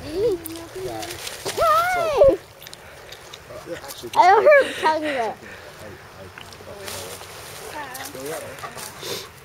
Why? I don't hear him telling you that.